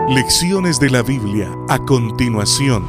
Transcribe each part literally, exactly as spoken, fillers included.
Lecciones de la Biblia a continuación.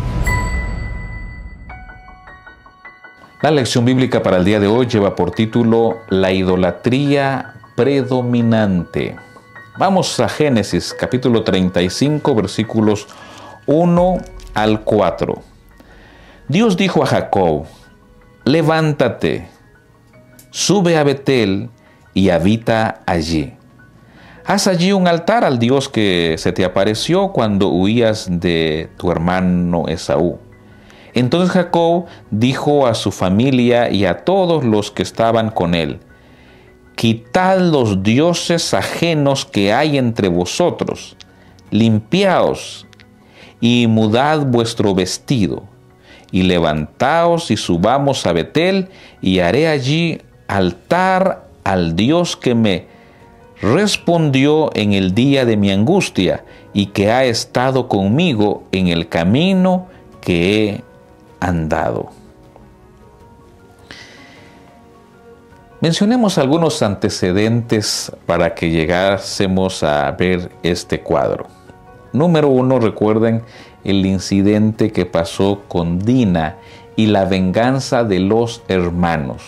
La lección bíblica para el día de hoy lleva por título La idolatría predominante. Vamos a Génesis capítulo treinta y cinco, versículos uno al cuatro. Dios dijo a Jacob: levántate, sube a Betel y habita allí. Haz allí un altar al Dios que se te apareció cuando huías de tu hermano Esaú. Entonces Jacob dijo a su familia y a todos los que estaban con él: quitad los dioses ajenos que hay entre vosotros, limpiaos y mudad vuestro vestido, y levantaos y subamos a Betel, y haré allí altar al Dios que me respondió en el día de mi angustia y que ha estado conmigo en el camino que he andado. Mencionemos algunos antecedentes para que llegásemos a ver este cuadro. Número uno, recuerden el incidente que pasó con Dina y la venganza de los hermanos.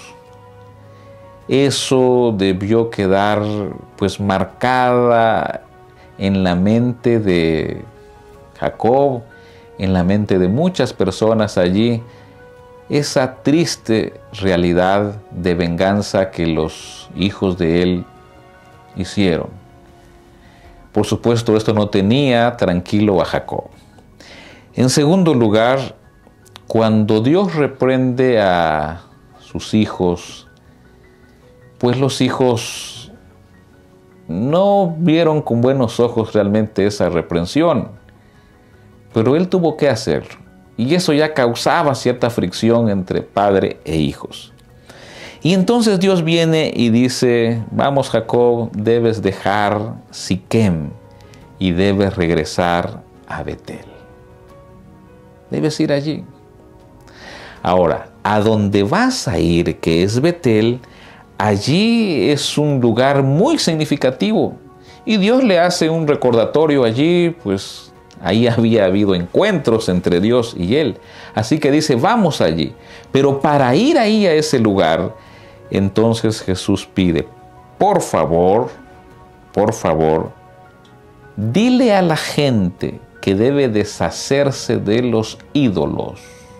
Eso debió quedar pues marcada en la mente de Jacob, en la mente de muchas personas allí, esa triste realidad de venganza que los hijos de él hicieron. Por supuesto, esto no tenía tranquilo a Jacob. En segundo lugar, cuando Dios reprende a sus hijos, pues los hijos no vieron con buenos ojos realmente esa reprensión, pero él tuvo que hacerlo, y eso ya causaba cierta fricción entre padre e hijos. Y entonces Dios viene y dice: vamos, Jacob, debes dejar Siquem y debes regresar a Betel. Debes ir allí. Ahora, a donde vas a ir, que es Betel, allí es un lugar muy significativo, y Dios le hace un recordatorio allí, pues ahí había habido encuentros entre Dios y él. Así que dice: vamos allí. Pero para ir ahí a ese lugar, entonces Jesús pide: por favor, por favor, dile a la gente que debe deshacerse de los ídolos.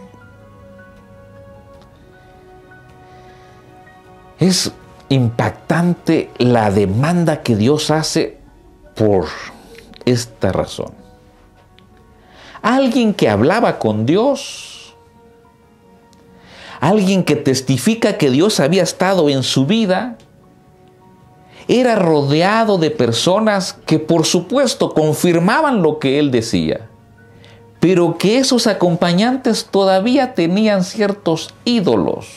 Es impactante la demanda que Dios hace por esta razón. Alguien que hablaba con Dios, alguien que testifica que Dios había estado en su vida, era rodeado de personas que por supuesto confirmaban lo que él decía, pero que esos acompañantes todavía tenían ciertos ídolos.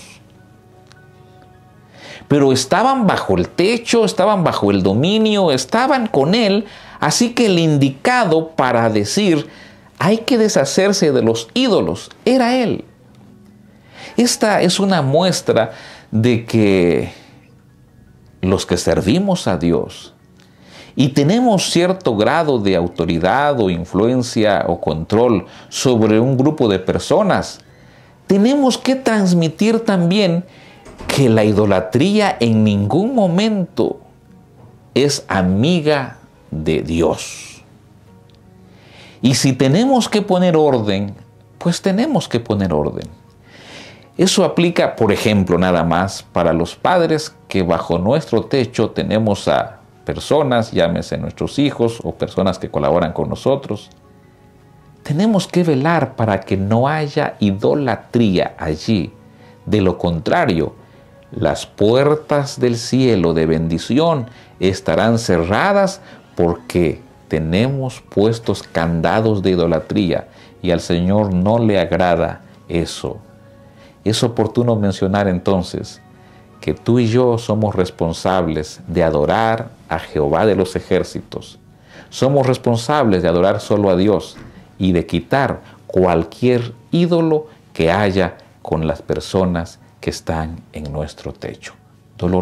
Pero estaban bajo el techo, estaban bajo el dominio, estaban con él, así que el indicado para decir hay que deshacerse de los ídolos era él. Esta es una muestra de que los que servimos a Dios y tenemos cierto grado de autoridad o influencia o control sobre un grupo de personas, tenemos que transmitir también que la idolatría en ningún momento es amiga de Dios. Y si tenemos que poner orden, pues tenemos que poner orden. Eso aplica, por ejemplo, nada más para los padres que bajo nuestro techo tenemos a personas, llámese nuestros hijos o personas que colaboran con nosotros. Tenemos que velar para que no haya idolatría allí. De lo contrario, las puertas del cielo de bendición estarán cerradas porque tenemos puestos candados de idolatría y al Señor no le agrada eso. Es oportuno mencionar entonces que tú y yo somos responsables de adorar a Jehová de los ejércitos. Somos responsables de adorar solo a Dios y de quitar cualquier ídolo que haya con las personas que están en nuestro techo.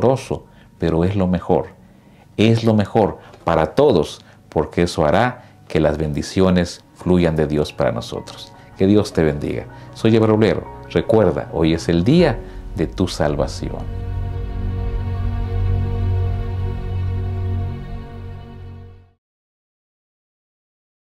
Doloroso, pero es lo mejor. Es lo mejor para todos, porque eso hará que las bendiciones fluyan de Dios para nosotros. Que Dios te bendiga. Soy Eber Oblero. Recuerda, hoy es el día de tu salvación.